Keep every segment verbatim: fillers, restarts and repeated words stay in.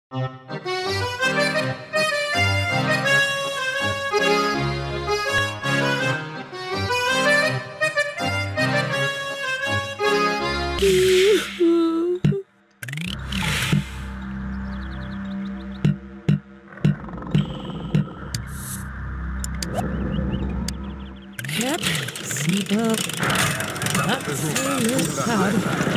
Yep, seatbelt. Up, hard.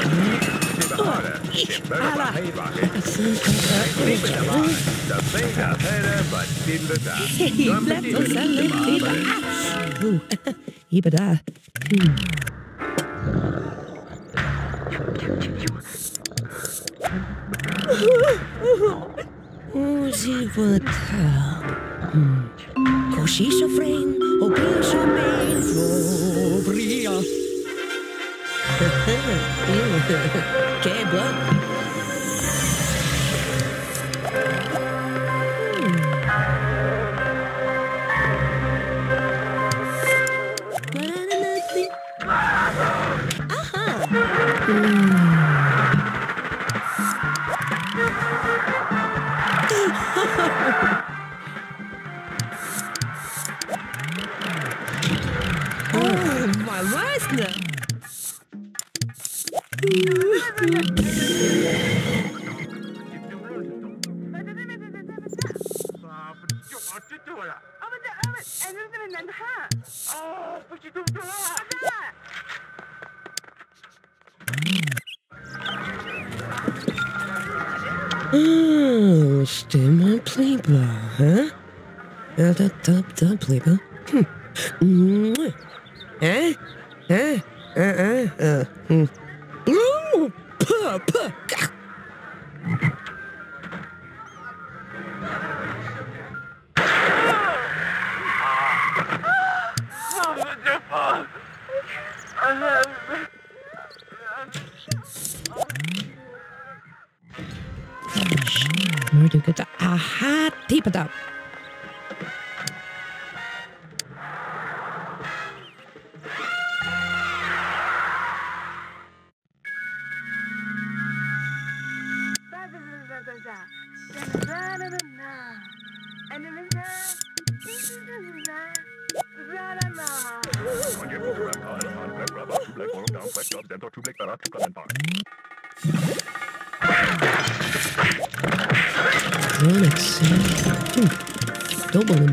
Hey, left us a little Ooh, Ibada. Oh, sie wird Koshisha frame, Obisha main, Flobria. Cable. Oh, my Weisner! Oh, Stimme Playboy, huh? Uh, da, da, da, Playboy. Hm. Huh? Huh? Uh, uh, uh, hmm. Ooh! Puh, puh. Murder good. Aha, deep it up. Rolex. Hmm. Double him.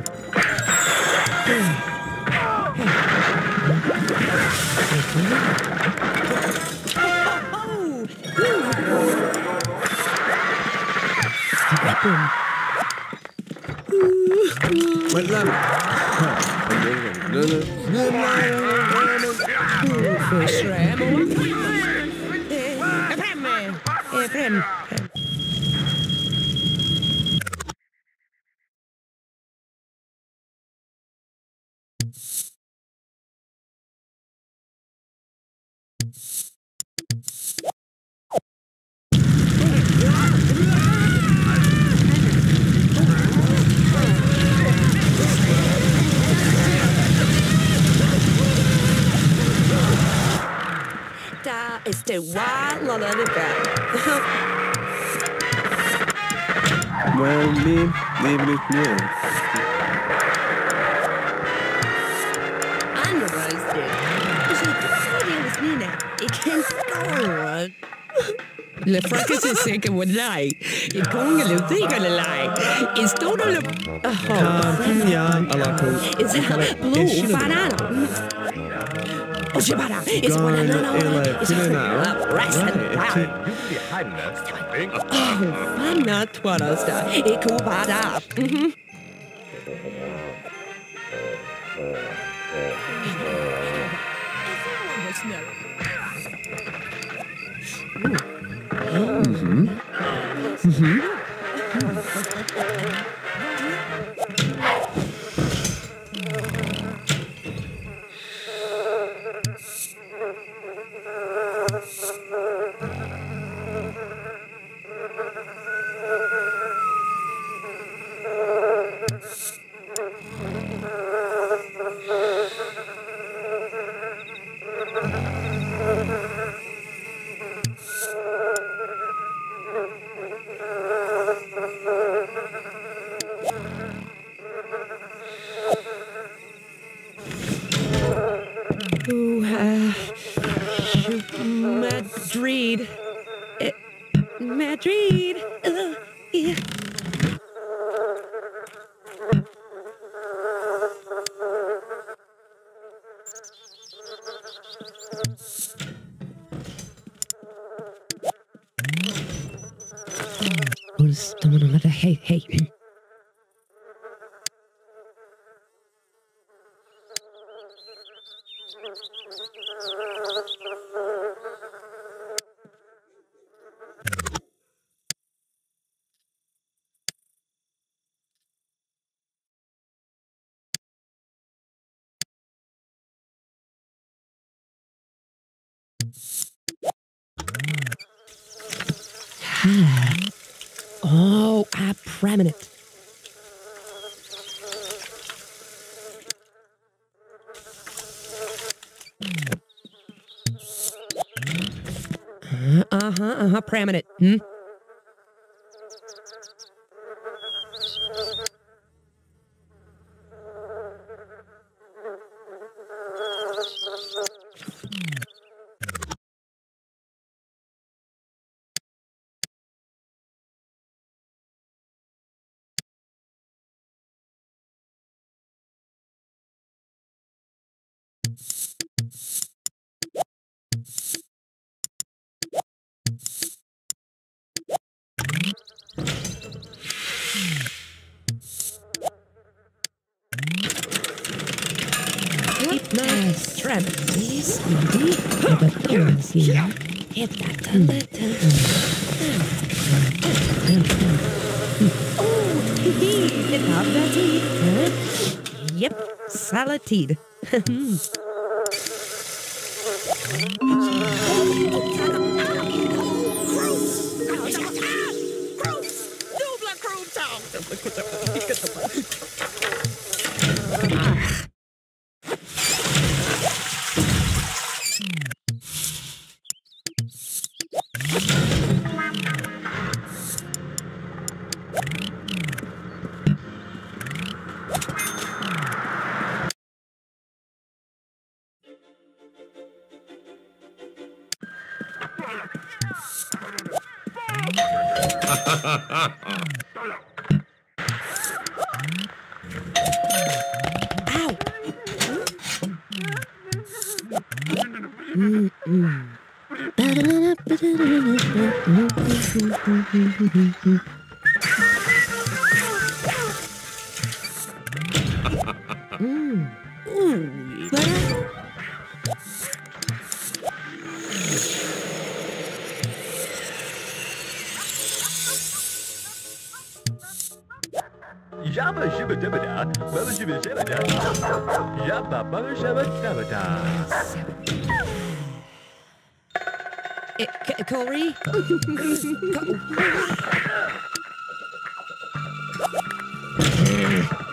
Wait, no. Fish ram. Prem. Prem. Da ist der Wild Lullaby. Well, leave, leave it here. Andererseits, ich kan Nina. Ik kan skåre. Le fracas is sikker would lie. I kongelige tigerne lie. I store Kan jag alla på Is blue banana. Oh, Shabara. It's one another. It's a rest and Oh, I'm not what I was done. It could bad up. Mhm. Mhm. just don't want to let her. Hey, hey. Oh, a prominent. Uh huh, uh huh, prominent. Hmm? Nice. Tremor, please. Indeed. The thorns here. Hit that dun dun dun Oh, hee hee. Have that tea. Huh? Yep, salad-teed. Ow! Mm-mm. Mm. Ooh. Yabba shibba dibba da, baba shibba shabba da. Yabba baba shabba dabba da. Corey? Co